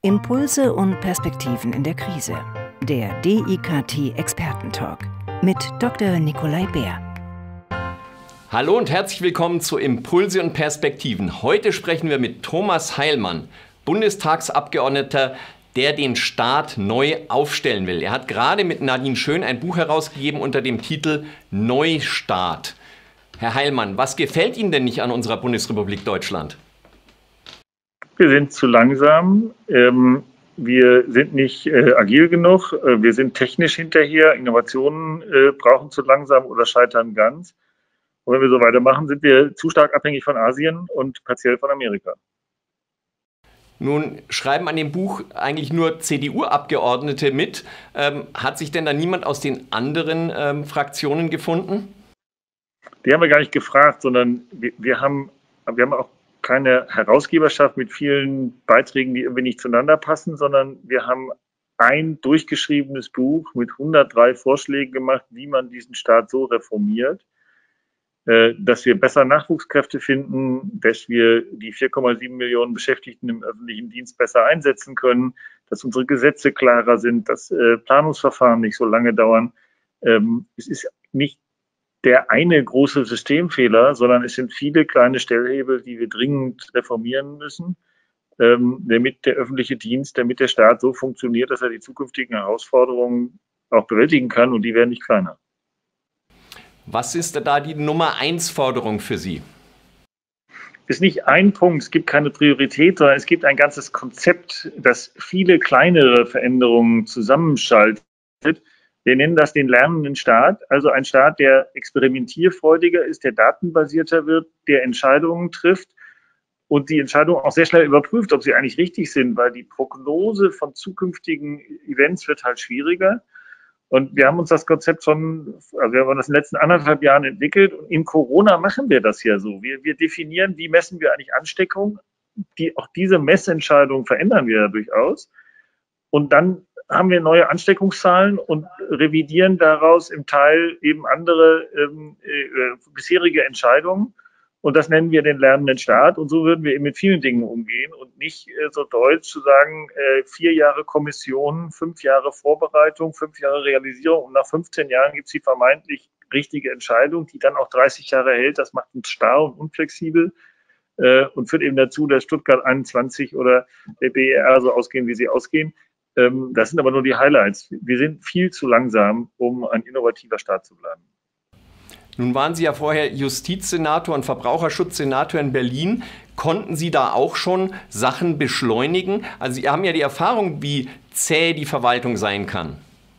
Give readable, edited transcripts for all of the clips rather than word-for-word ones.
Impulse und Perspektiven in der Krise. Der DIKT Expertentalk mit Dr. Nikolai Bär. Hallo und herzlich willkommen zu Impulse und Perspektiven. Heute sprechen wir mit Thomas Heilmann, Bundestagsabgeordneter, der den Staat neu aufstellen will. Er hat gerade mit Nadine Schön ein Buch herausgegeben unter dem Titel Neustart. Herr Heilmann, was gefällt Ihnen denn nicht an unserer Bundesrepublik Deutschland? Wir sind zu langsam, wir sind nicht agil genug, wir sind technisch hinterher, Innovationen brauchen zu langsam oder scheitern ganz. Und wenn wir so weitermachen, sind wir zu stark abhängig von Asien und partiell von Amerika. Nun schreiben an dem Buch eigentlich nur CDU-Abgeordnete mit. Hat sich denn da niemand aus den anderen Fraktionen gefunden? Die haben wir gar nicht gefragt, sondern wir haben auch keine Herausgeberschaft mit vielen Beiträgen, die irgendwie nicht zueinander passen, sondern wir haben ein durchgeschriebenes Buch mit 103 Vorschlägen gemacht, wie man diesen Staat so reformiert, dass wir besser Nachwuchskräfte finden, dass wir die 4,7 Millionen Beschäftigten im öffentlichen Dienst besser einsetzen können, dass unsere Gesetze klarer sind, dass Planungsverfahren nicht so lange dauern. Es ist nicht der eine große Systemfehler, sondern es sind viele kleine Stellhebel, die wir dringend reformieren müssen, damit der öffentliche Dienst, damit der Staat so funktioniert, dass er die zukünftigen Herausforderungen auch bewältigen kann, und die werden nicht kleiner. Was ist da die Nummer 1 Forderung für Sie? Es ist nicht ein Punkt, es gibt keine Priorität, sondern es gibt ein ganzes Konzept, das viele kleinere Veränderungen zusammenschaltet. Wir nennen das den lernenden Staat, also ein Staat, der experimentierfreudiger ist, der datenbasierter wird, der Entscheidungen trifft und die Entscheidungen auch sehr schnell überprüft, ob sie eigentlich richtig sind, weil die Prognose von zukünftigen Events wird halt schwieriger. Und wir haben uns das Konzept wir haben das in den letzten 1,5 Jahren entwickelt. Und in Corona machen wir das ja so. Wir definieren, wie messen wir eigentlich Ansteckung. Auch diese Messentscheidungen verändern wir ja durchaus. Und dann haben wir neue Ansteckungszahlen und revidieren daraus im Teil eben andere bisherige Entscheidungen. Und das nennen wir den lernenden Staat. Und so würden wir eben mit vielen Dingen umgehen und nicht so deutsch zu sagen, 4 Jahre Kommission, 5 Jahre Vorbereitung, 5 Jahre Realisierung. Und nach 15 Jahren gibt es die vermeintlich richtige Entscheidung, die dann auch 30 Jahre hält. Das macht uns starr und unflexibel und führt eben dazu, dass Stuttgart 21 oder der BER so ausgehen, wie sie ausgehen. Das sind aber nur die Highlights. Wir sind viel zu langsam, um ein innovativer Staat zu bleiben. Nun waren Sie ja vorher Justizsenator und Verbraucherschutzsenator in Berlin. Konnten Sie da auch schon Sachen beschleunigen? Also Sie haben ja die Erfahrung, wie zäh die Verwaltung sein kann.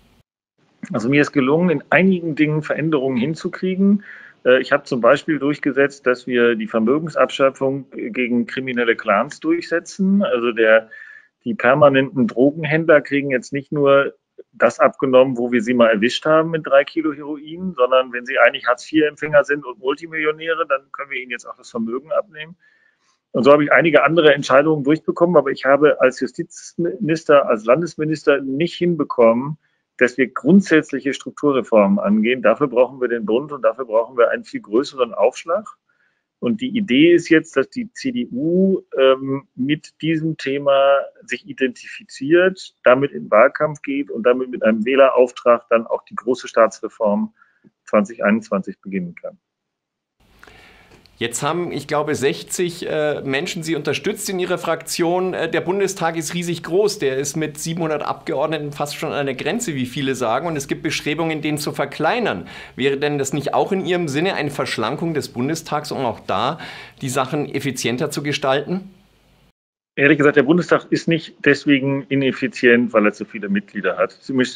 Also mir ist gelungen, in einigen Dingen Veränderungen hinzukriegen. Ich habe zum Beispiel durchgesetzt, dass wir die Vermögensabschöpfung gegen kriminelle Clans durchsetzen. Also die permanenten Drogenhändler kriegen jetzt nicht nur das abgenommen, wo wir sie mal erwischt haben mit 3 Kilo Heroin, sondern wenn sie eigentlich Hartz-IV-Empfänger sind und Multimillionäre, dann können wir ihnen jetzt auch das Vermögen abnehmen. Und so habe ich einige andere Entscheidungen durchbekommen, aber ich habe als Justizminister, als Landesminister nicht hinbekommen, dass wir grundsätzliche Strukturreformen angehen. Dafür brauchen wir den Bund und dafür brauchen wir einen viel größeren Aufschlag. Und die Idee ist jetzt, dass die CDU mit diesem Thema sich identifiziert, damit in den Wahlkampf geht und damit mit einem Wählerauftrag dann auch die große Staatsreform 2021 beginnen kann. Jetzt haben, ich glaube, 60 Menschen Sie unterstützt in Ihrer Fraktion. Der Bundestag ist riesig groß. Der ist mit 700 Abgeordneten fast schon an der Grenze, wie viele sagen. Und es gibt Bestrebungen, den zu verkleinern. Wäre denn das nicht auch in Ihrem Sinne eine Verschlankung des Bundestags, um auch da die Sachen effizienter zu gestalten? Ehrlich gesagt, der Bundestag ist nicht deswegen ineffizient, weil er zu viele Mitglieder hat.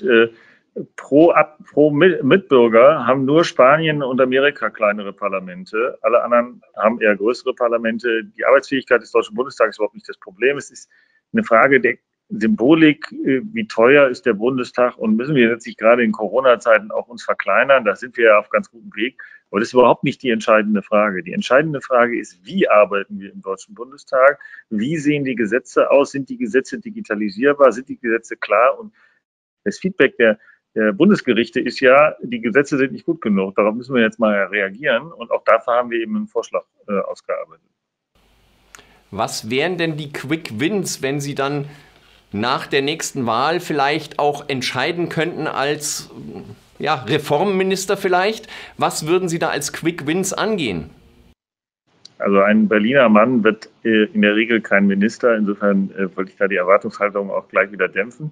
Pro Mitbürger haben nur Spanien und Amerika kleinere Parlamente. Alle anderen haben eher größere Parlamente. Die Arbeitsfähigkeit des Deutschen Bundestages ist überhaupt nicht das Problem. Es ist eine Frage der Symbolik. Wie teuer ist der Bundestag? Und müssen wir letztlich gerade in Corona-Zeiten auch uns verkleinern? Da sind wir ja auf ganz gutem Weg. Aber das ist überhaupt nicht die entscheidende Frage. Die entscheidende Frage ist, wie arbeiten wir im Deutschen Bundestag? Wie sehen die Gesetze aus? Sind die Gesetze digitalisierbar? Sind die Gesetze klar? Und das Feedback der Bundesgerichte ist ja, die Gesetze sind nicht gut genug. Darauf müssen wir jetzt mal reagieren. Und auch dafür haben wir eben einen Vorschlag ausgearbeitet. Was wären denn die Quick Wins, wenn Sie dann nach der nächsten Wahl vielleicht auch entscheiden könnten als Reformminister vielleicht. Was würden Sie da als Quick Wins angehen? Also ein Berliner Mann wird in der Regel kein Minister. Insofern wollte ich da die Erwartungshaltung auch gleich wieder dämpfen.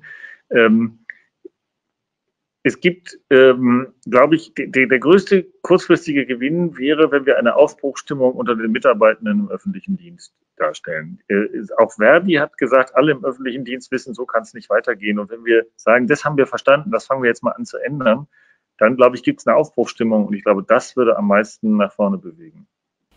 Es gibt, glaube ich, der größte kurzfristige Gewinn wäre, wenn wir eine Aufbruchsstimmung unter den Mitarbeitenden im öffentlichen Dienst darstellen. Auch Verdi hat gesagt, alle im öffentlichen Dienst wissen, so kann es nicht weitergehen. Und wenn wir sagen, das haben wir verstanden, das fangen wir jetzt mal an zu ändern, dann, glaube ich, gibt es eine Aufbruchsstimmung. Und ich glaube, das würde am meisten nach vorne bewegen.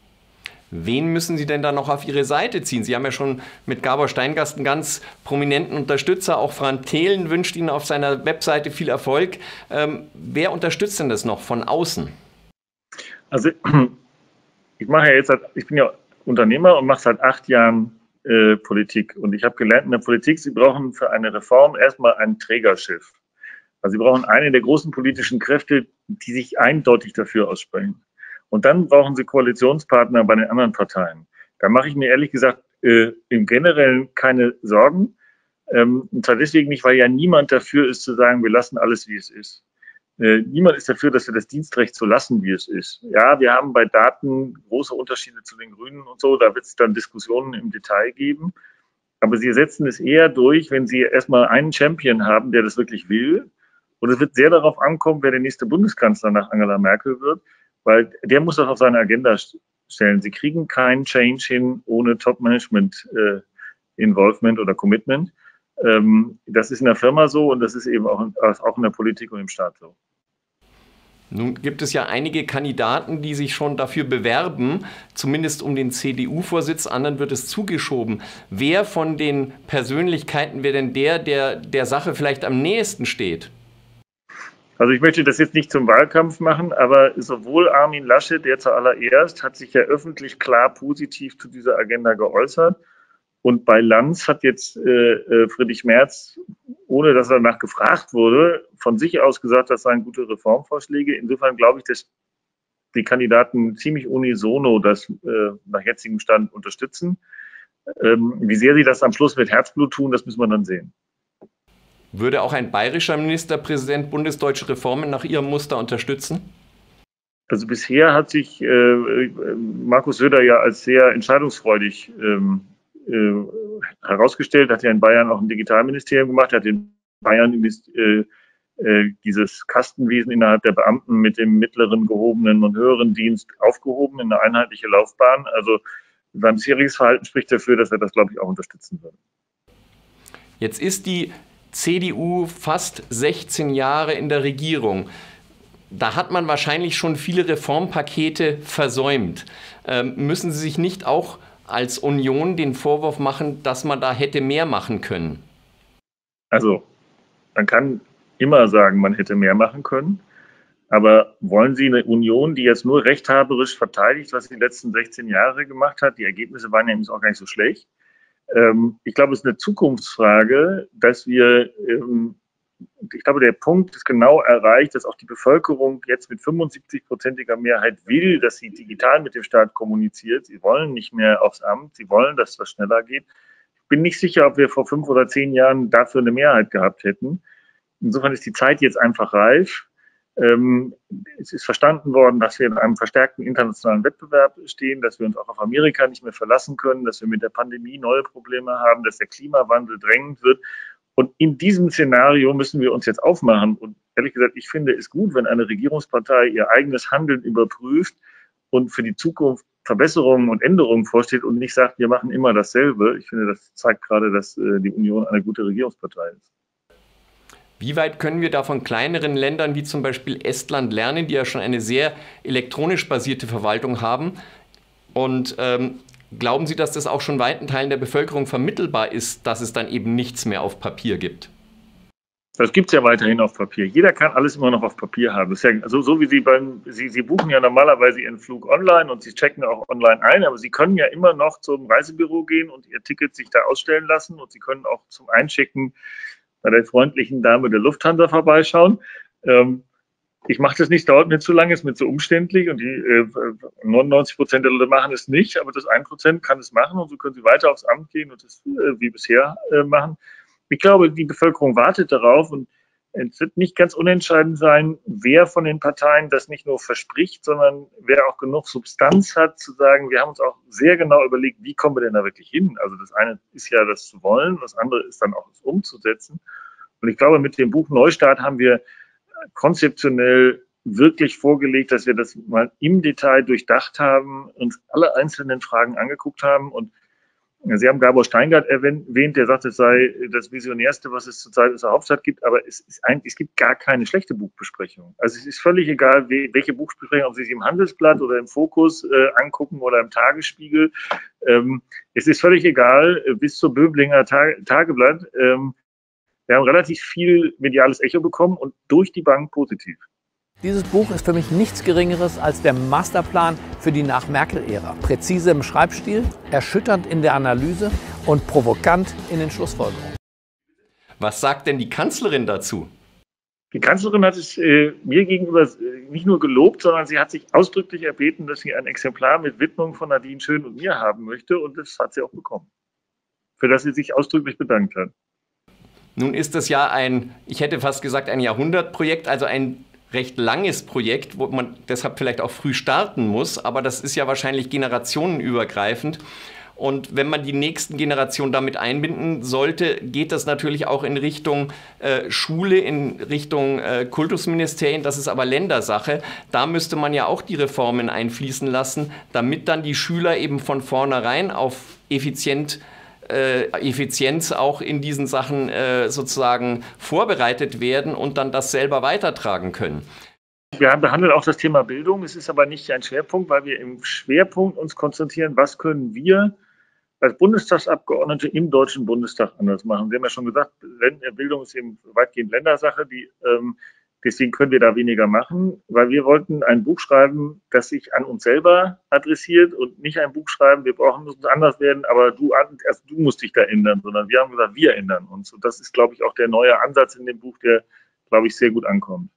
Wen müssen Sie denn da noch auf Ihre Seite ziehen? Sie haben ja schon mit Gabor Steingast einen ganz prominenten Unterstützer. Auch Frank Thelen wünscht Ihnen auf seiner Webseite viel Erfolg. Wer unterstützt denn das noch von außen? Also ich bin ja Unternehmer und mache seit 8 Jahren Politik. Und ich habe gelernt in der Politik, Sie brauchen für eine Reform erstmal ein Trägerschiff. Also Sie brauchen eine der großen politischen Kräfte, die sich eindeutig dafür aussprechen. Und dann brauchen Sie Koalitionspartner bei den anderen Parteien. Da mache ich mir ehrlich gesagt im Generellen keine Sorgen. Und zwar deswegen nicht, weil ja niemand dafür ist zu sagen, wir lassen alles, wie es ist. Niemand ist dafür, dass wir das Dienstrecht so lassen, wie es ist. Ja, wir haben bei Daten große Unterschiede zu den Grünen und so. Da wird es dann Diskussionen im Detail geben. Aber Sie setzen es eher durch, wenn Sie erstmal einen Champion haben, der das wirklich will. Und es wird sehr darauf ankommen, wer der nächste Bundeskanzler nach Angela Merkel wird. Weil der muss das auf seine Agenda stellen. Sie kriegen keinen Change hin ohne Top-Management-Involvement oder Commitment. Das ist in der Firma so und das ist eben auch in der Politik und im Staat so. Nun gibt es ja einige Kandidaten, die sich schon dafür bewerben, zumindest um den CDU-Vorsitz, anderen wird es zugeschoben. Wer von den Persönlichkeiten wäre denn der Sache vielleicht am nächsten steht? Also ich möchte das jetzt nicht zum Wahlkampf machen, aber sowohl Armin Laschet, der zuallererst, hat sich ja öffentlich klar positiv zu dieser Agenda geäußert. Und bei Lanz hat jetzt Friedrich Merz, ohne dass er danach gefragt wurde, von sich aus gesagt, das seien gute Reformvorschläge. Insofern glaube ich, dass die Kandidaten ziemlich unisono das nach jetzigem Stand unterstützen. Wie sehr sie das am Schluss mit Herzblut tun, das müssen wir dann sehen. Würde auch ein bayerischer Ministerpräsident bundesdeutsche Reformen nach Ihrem Muster unterstützen? Also bisher hat sich Markus Söder ja als sehr entscheidungsfreudig herausgestellt, hat ja in Bayern auch ein Digitalministerium gemacht, hat in Bayern dieses Kastenwesen innerhalb der Beamten mit dem mittleren, gehobenen und höheren Dienst aufgehoben in eine einheitliche Laufbahn. Also sein bisheriges Verhalten spricht dafür, dass er das, glaube ich, auch unterstützen würde. Jetzt ist die CDU fast 16 Jahre in der Regierung. Da hat man wahrscheinlich schon viele Reformpakete versäumt. Müssen Sie sich nicht auch als Union den Vorwurf machen, dass man da hätte mehr machen können? Also, man kann immer sagen, man hätte mehr machen können. Aber wollen Sie eine Union, die jetzt nur rechthaberisch verteidigt, was sie die letzten 16 Jahre gemacht hat? Die Ergebnisse waren ja auch gar nicht so schlecht. Ich glaube, es ist eine Zukunftsfrage, dass wir, ich glaube, der Punkt ist genau erreicht, dass auch die Bevölkerung jetzt mit 75%iger Mehrheit will, dass sie digital mit dem Staat kommuniziert. Sie wollen nicht mehr aufs Amt, sie wollen, dass das schneller geht. Ich bin nicht sicher, ob wir vor 5 oder 10 Jahren dafür eine Mehrheit gehabt hätten. Insofern ist die Zeit jetzt einfach reif. Es ist verstanden worden, dass wir in einem verstärkten internationalen Wettbewerb stehen, dass wir uns auch auf Amerika nicht mehr verlassen können, dass wir mit der Pandemie neue Probleme haben, dass der Klimawandel drängend wird. Und in diesem Szenario müssen wir uns jetzt aufmachen. Und ehrlich gesagt, ich finde es gut, wenn eine Regierungspartei ihr eigenes Handeln überprüft und für die Zukunft Verbesserungen und Änderungen vorsteht und nicht sagt, wir machen immer dasselbe. Ich finde, das zeigt gerade, dass die Union eine gute Regierungspartei ist. Wie weit können wir da von kleineren Ländern wie zum Beispiel Estland lernen, die ja schon eine sehr elektronisch basierte Verwaltung haben? Und glauben Sie, dass das auch schon weiten Teilen der Bevölkerung vermittelbar ist, dass es dann eben nichts mehr auf Papier gibt? Das gibt es ja weiterhin auf Papier. Jeder kann alles immer noch auf Papier haben. Das ist ja, also so wie Sie buchen ja normalerweise Ihren Flug online und Sie checken auch online ein, aber Sie können ja immer noch zum Reisebüro gehen und Ihr Ticket sich da ausstellen lassen und Sie können auch zum Einchecken bei der freundlichen Dame der Lufthansa vorbeischauen. Ich mache das nicht, dauert mir zu lange, ist mir zu umständlich und die 99% der Leute machen es nicht, aber das 1% kann es machen und so können sie weiter aufs Amt gehen und das wie bisher machen. ich glaube, die Bevölkerung wartet darauf und es wird nicht ganz unentscheidend sein, wer von den Parteien das nicht nur verspricht, sondern wer auch genug Substanz hat, zu sagen, wir haben uns auch sehr genau überlegt, wie kommen wir denn da wirklich hin? Also das eine ist ja das zu wollen, das andere ist dann auch das umzusetzen. Und ich glaube, mit dem Buch Neustart haben wir konzeptionell wirklich vorgelegt, dass wir das mal im Detail durchdacht haben, uns alle einzelnen Fragen angeguckt haben. Und Sie haben Gabor Steingart erwähnt, der sagt, es sei das Visionärste, was es zurzeit aus der Hauptstadt gibt, aber es gibt gar keine schlechte Buchbesprechung. Also es ist völlig egal, welche Buchbesprechung, ob Sie sie im Handelsblatt oder im Fokus angucken oder im Tagesspiegel. Es ist völlig egal, bis zur Böblinger Tageblatt. Wir haben relativ viel mediales Echo bekommen und durch die Bank positiv. Dieses Buch ist für mich nichts Geringeres als der Masterplan für die Nach-Merkel-Ära. Präzise im Schreibstil, erschütternd in der Analyse und provokant in den Schlussfolgerungen. Was sagt denn die Kanzlerin dazu? Die Kanzlerin hat es mir gegenüber nicht nur gelobt, sondern sie hat sich ausdrücklich erbeten, dass sie ein Exemplar mit Widmung von Nadine Schön und mir haben möchte. Und das hat sie auch bekommen, für das sie sich ausdrücklich bedankt hat. Nun ist das ja ich hätte fast gesagt, ein Jahrhundertprojekt, also ein recht langes Projekt, wo man deshalb vielleicht auch früh starten muss, aber das ist ja wahrscheinlich generationenübergreifend. Und wenn man die nächsten Generationen damit einbinden sollte, geht das natürlich auch in Richtung Schule, in Richtung Kultusministerien. Das ist aber Ländersache. Da müsste man ja auch die Reformen einfließen lassen, damit dann die Schüler eben von vornherein auf Effizienz auch in diesen Sachen sozusagen vorbereitet werden und dann das selber weitertragen können. Wir behandeln auch das Thema Bildung. Es ist aber nicht ein Schwerpunkt, weil wir im Schwerpunkt uns konzentrieren, was können wir als Bundestagsabgeordnete im Deutschen Bundestag anders machen. Sie haben ja schon gesagt, Bildung ist eben weitgehend Ländersache. Deswegen können wir da weniger machen, weil wir wollten ein Buch schreiben, das sich an uns selber adressiert und nicht ein Buch schreiben, wir müssen anders werden, aber du musst dich da ändern, sondern wir haben gesagt, wir ändern uns. Und das ist, glaube ich, auch der neue Ansatz in dem Buch, der, glaube ich, sehr gut ankommt.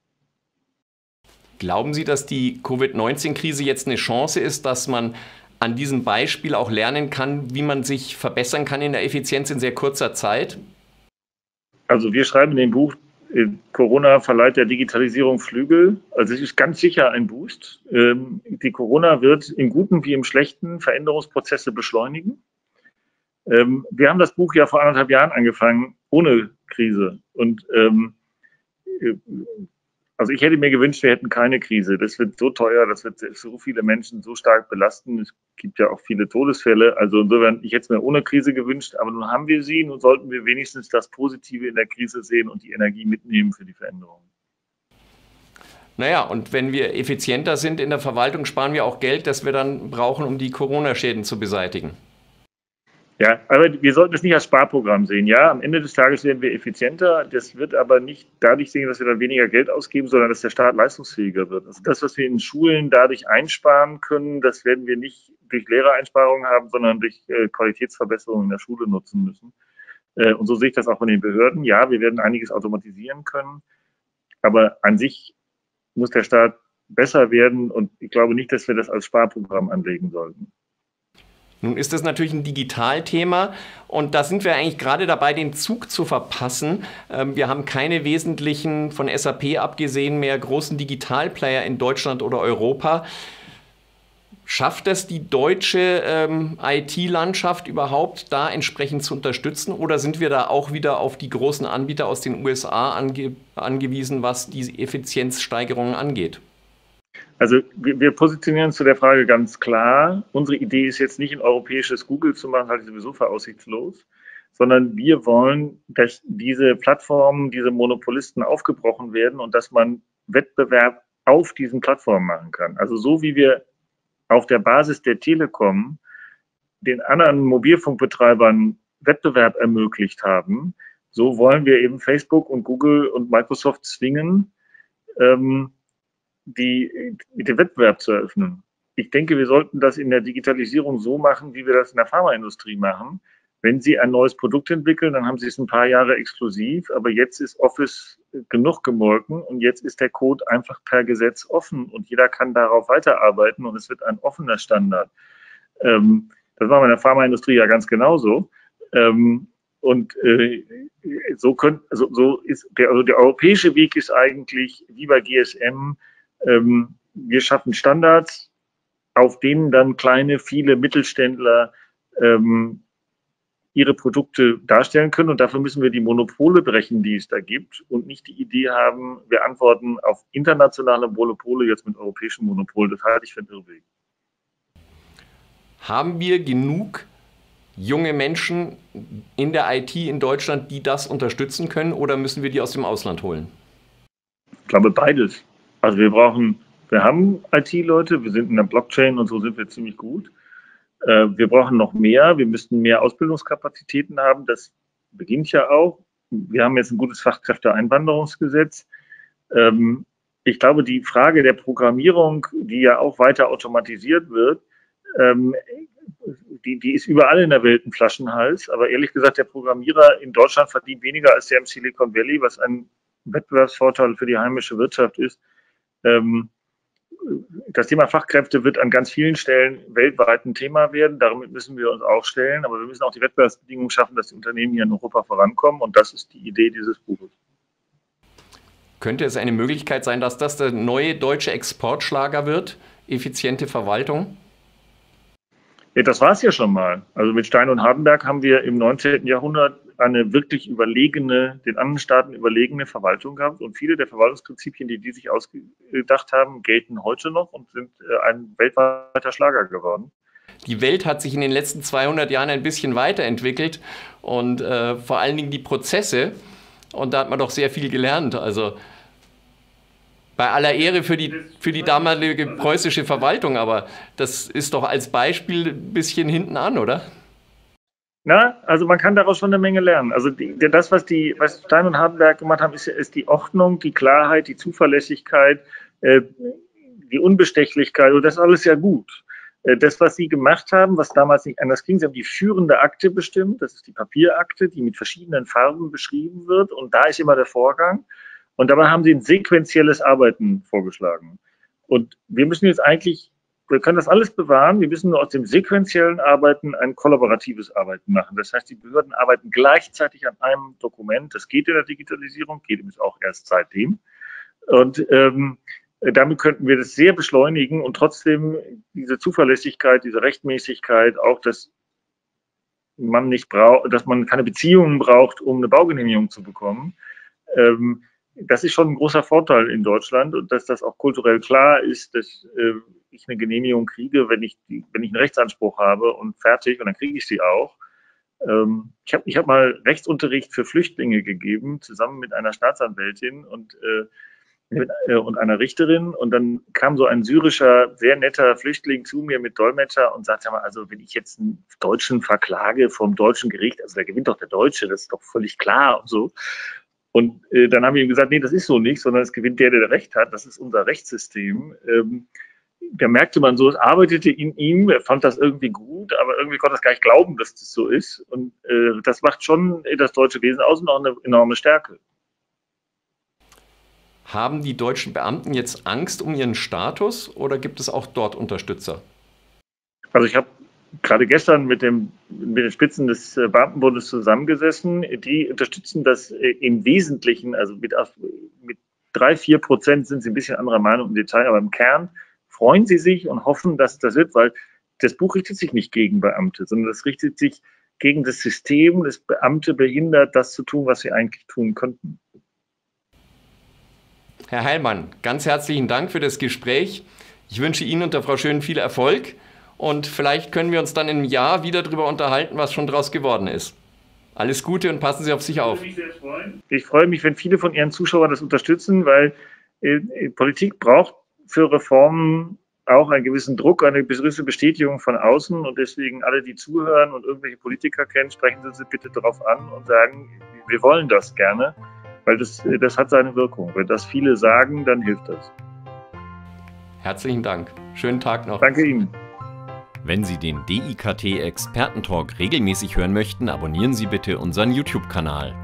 Glauben Sie, dass die Covid-19-Krise jetzt eine Chance ist, dass man an diesem Beispiel auch lernen kann, wie man sich verbessern kann in der Effizienz in sehr kurzer Zeit? Also wir schreiben in dem Buch, Corona verleiht der Digitalisierung Flügel. Also es ist ganz sicher ein Boost. Die Corona wird im Guten wie im Schlechten Veränderungsprozesse beschleunigen. Wir haben das Buch ja vor 1,5 Jahren angefangen, ohne Krise. Und also ich hätte mir gewünscht, wir hätten keine Krise. Das wird so teuer, das wird so viele Menschen so stark belasten. Es gibt ja auch viele Todesfälle. Also insofern, ich hätte es mir ohne Krise gewünscht, aber nun haben wir sie. Nun sollten wir wenigstens das Positive in der Krise sehen und die Energie mitnehmen für die Veränderung. Naja, und wenn wir effizienter sind in der Verwaltung, sparen wir auch Geld, das wir dann brauchen, um die Corona-Schäden zu beseitigen. Ja, aber wir sollten es nicht als Sparprogramm sehen. Ja, am Ende des Tages werden wir effizienter. Das wird aber nicht dadurch sehen, dass wir dann weniger Geld ausgeben, sondern dass der Staat leistungsfähiger wird. Also das, was wir in Schulen dadurch einsparen können, das werden wir nicht durch Lehrereinsparungen haben, sondern durch Qualitätsverbesserungen in der Schule nutzen müssen. Und so sehe ich das auch von den Behörden. Ja, wir werden einiges automatisieren können, aber an sich muss der Staat besser werden und ich glaube nicht, dass wir das als Sparprogramm anlegen sollten. Nun ist das natürlich ein Digitalthema und da sind wir eigentlich gerade dabei, den Zug zu verpassen. Wir haben keine wesentlichen, von SAP abgesehen, mehr großen Digitalplayer in Deutschland oder Europa. Schafft es die deutsche IT-Landschaft überhaupt, da entsprechend zu unterstützen? Oder sind wir da auch wieder auf die großen Anbieter aus den USA angewiesen, was die Effizienzsteigerungen angeht? Also wir positionieren uns zu der Frage ganz klar. Unsere Idee ist jetzt nicht ein europäisches Google zu machen, halte ich sowieso für aussichtslos, sondern wir wollen, dass diese Plattformen, diese Monopolisten aufgebrochen werden und dass man Wettbewerb auf diesen Plattformen machen kann. Also so wie wir auf der Basis der Telekom den anderen Mobilfunkbetreibern Wettbewerb ermöglicht haben, so wollen wir eben Facebook und Google und Microsoft zwingen, den Wettbewerb zu eröffnen. Ich denke, wir sollten das in der Digitalisierung so machen, wie wir das in der Pharmaindustrie machen. Wenn Sie ein neues Produkt entwickeln, dann haben Sie es ein paar Jahre exklusiv, aber jetzt ist Office genug gemolken und jetzt ist der Code einfach per Gesetz offen und jeder kann darauf weiterarbeiten und es wird ein offener Standard. Das machen wir in der Pharmaindustrie ja ganz genauso. Und so ist der europäische Weg ist eigentlich wie bei GSM. Wir schaffen Standards, auf denen dann viele Mittelständler ihre Produkte darstellen können. Und dafür müssen wir die Monopole brechen, die es da gibt, und nicht die Idee haben, wir antworten auf internationale Monopole jetzt mit europäischen Monopolen. Das halte ich für einen Irrweg. Haben wir genug junge Menschen in der IT in Deutschland, die das unterstützen können, oder müssen wir die aus dem Ausland holen? Ich glaube beides. Also wir haben IT-Leute, wir sind in der Blockchain und so sind wir ziemlich gut. Wir brauchen noch mehr, wir müssten mehr Ausbildungskapazitäten haben, das beginnt ja auch. Wir haben jetzt ein gutes Fachkräfteeinwanderungsgesetz. Ich glaube, die Frage der Programmierung, die ja auch weiter automatisiert wird, die ist überall in der Welt ein Flaschenhals. Aber ehrlich gesagt, der Programmierer in Deutschland verdient weniger als der im Silicon Valley, was ein Wettbewerbsvorteil für die heimische Wirtschaft ist. Das Thema Fachkräfte wird an ganz vielen Stellen weltweit ein Thema werden. Damit müssen wir uns auch stellen. Aber wir müssen auch die Wettbewerbsbedingungen schaffen, dass die Unternehmen hier in Europa vorankommen. Und das ist die Idee dieses Buches. Könnte es eine Möglichkeit sein, dass das der neue deutsche Exportschlager wird? Effiziente Verwaltung? Ja, das war es ja schon mal. Also mit Stein und Hardenberg haben wir im 19. Jahrhundert eine wirklich den anderen Staaten überlegene Verwaltung gehabt. Und viele der Verwaltungsprinzipien, die sich ausgedacht haben, gelten heute noch und sind ein weltweiter Schlager geworden. Die Welt hat sich in den letzten 200 Jahren ein bisschen weiterentwickelt und vor allen Dingen die Prozesse. Und da hat man doch sehr viel gelernt. Also bei aller Ehre für die damalige preußische Verwaltung, aber das ist doch als Beispiel ein bisschen hinten an, oder? Na, also man kann daraus schon eine Menge lernen. Also was Stein und Hardenberg gemacht haben, ist die Ordnung, die Klarheit, die Zuverlässigkeit, die Unbestechlichkeit, und das ist alles ja gut. Das, was sie gemacht haben, was damals nicht anders ging, sie haben die führende Akte bestimmt, das ist die Papierakte, die mit verschiedenen Farben beschrieben wird, und da ist immer der Vorgang. Und dabei haben sie ein sequenzielles Arbeiten vorgeschlagen. Und wir können das alles bewahren, wir müssen nur aus dem sequenziellen Arbeiten ein kollaboratives Arbeiten machen. Das heißt, die Behörden arbeiten gleichzeitig an einem Dokument. Das geht in der Digitalisierung, geht übrigens auch erst seitdem. Und damit könnten wir das sehr beschleunigen und trotzdem diese Zuverlässigkeit, diese Rechtmäßigkeit, auch dass man keine Beziehungen braucht, um eine Baugenehmigung zu bekommen. Das ist schon ein großer Vorteil in Deutschland, und dass das auch kulturell klar ist, dass ich eine Genehmigung kriege, wenn ich einen Rechtsanspruch habe, und fertig, und dann kriege ich sie auch. Ich hab mal Rechtsunterricht für Flüchtlinge gegeben, zusammen mit einer Staatsanwältin und einer Richterin, und dann kam so ein syrischer, sehr netter Flüchtling zu mir mit Dolmetscher und sagte mal, also wenn ich jetzt einen Deutschen verklage vom deutschen Gericht, also da gewinnt doch der Deutsche, das ist doch völlig klar und so. Und dann haben wir ihm gesagt, nee, das ist so nicht, sondern es gewinnt der Recht hat. Das ist unser Rechtssystem. Da merkte man so, es arbeitete in ihm, er fand das irgendwie gut, aber irgendwie konnte er gar nicht glauben, dass das so ist. Und das macht schon das deutsche Wesen aus und auch eine enorme Stärke. Haben die deutschen Beamten jetzt Angst um ihren Status, oder gibt es auch dort Unterstützer? Also ich habe gerade gestern mit den Spitzen des Beamtenbundes zusammengesessen. Die unterstützen das im Wesentlichen, also mit 3-4% sind sie ein bisschen anderer Meinung im Detail, aber im Kern freuen sie sich und hoffen, dass das wird, weil das Buch richtet sich nicht gegen Beamte, sondern das richtet sich gegen das System, das Beamte behindert, das zu tun, was sie eigentlich tun könnten. Herr Heilmann, ganz herzlichen Dank für das Gespräch. Ich wünsche Ihnen und der Frau Schön viel Erfolg. Und vielleicht können wir uns dann in einem Jahr wieder darüber unterhalten, was schon daraus geworden ist. Alles Gute und passen Sie auf sich auf. Ich freue mich, wenn viele von Ihren Zuschauern das unterstützen, weil Politik braucht für Reformen auch einen gewissen Druck, eine gewisse Bestätigung von außen. Und deswegen alle, die zuhören und irgendwelche Politiker kennen, sprechen Sie bitte darauf an und sagen, wir wollen das gerne, weil das hat seine Wirkung. Wenn das viele sagen, dann hilft das. Herzlichen Dank. Schönen Tag noch. Danke Ihnen. Wenn Sie den DIKT Expertentalk regelmäßig hören möchten, abonnieren Sie bitte unseren YouTube-Kanal.